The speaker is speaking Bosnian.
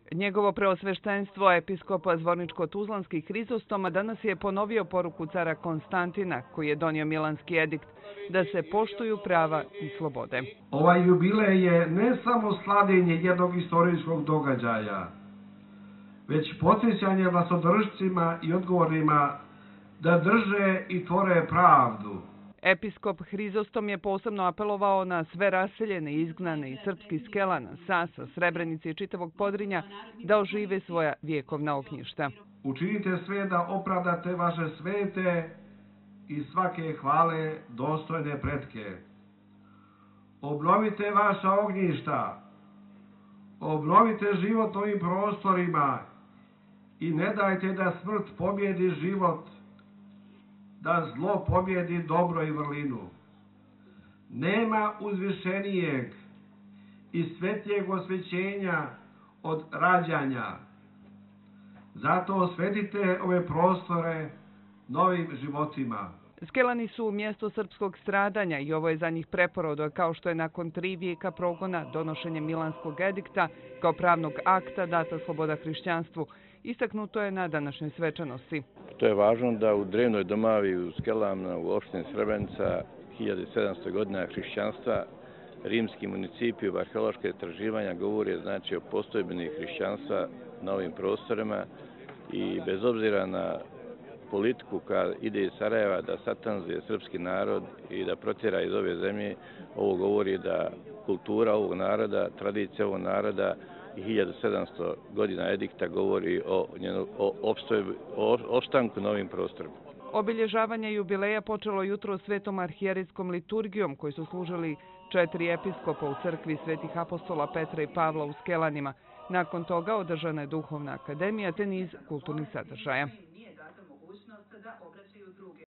Njegovo preosveštenstvo, episkop Zvorničko-Tuzlanski Hrizostoma, danas je ponovio poruku cara Konstantina, koji je donio Milanski edikt, da se poštuju prava i slobode. Ovaj jubilej je ne samo slavljenje jednog istorijskog događaja, već podsjećanje vlastodržcima i odgovornima da drže i tvore pravdu. Episkop Hrizostom je posebno apelovao na sve raseljene, izgnane iz srpskih Skelana, Sasa, Srebrenice i čitavog Podrinja da ožive svoja vjekovna ognjišta. Učinite sve da opravdate vaše svete i svake hvale dostojne pretke. Obnovite vaša ognjišta, obnovite život ovim prostorima i ne dajte da smrt pobjedi život, da zlo pobjedi dobro i vrlinu. Nema uzvišenijeg i svetlijeg osvećenja od rađanja. Zato osvetite ove prostore novim životima. Skelani su mjesto srpskog stradanja i ovo je za njih preporod, kao što je nakon 3 vijeka progona donošenje Milanskog edikta kao pravnog akta data sloboda hrišćanstvu. Istaknuto je na današnjoj svečanosti. To je važno da u drevnoj domavi u Skelama, u opštini Srebrenica, 1700 godina hrišćanstva, rimski municipiju, arheološke istraživanja govore znači o postojbini hrišćanstva na ovim prostorima i bez obzira na politiku koja ide iz Sarajeva da satanizuje srpski narod i da protjera iz ove zemlje, ovo govori da kultura ovog naroda, tradicija ovog naroda i 1700 godina edikta govori o opstanku na ovim prostorima. Obilježavanje jubileja počelo jutro svetom arhijerejskom liturgijom koji su služili 4 episkopa u crkvi svetih apostola Petra i Pavla u Skelanima. Nakon toga održana je duhovna akademija te niz kulturnih sadržaja.